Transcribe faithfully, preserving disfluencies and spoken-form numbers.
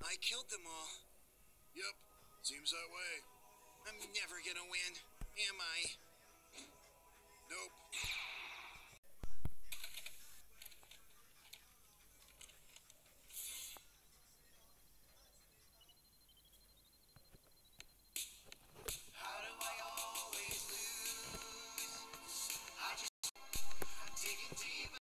I killed them all. Yep, seems that way. I'm never gonna win.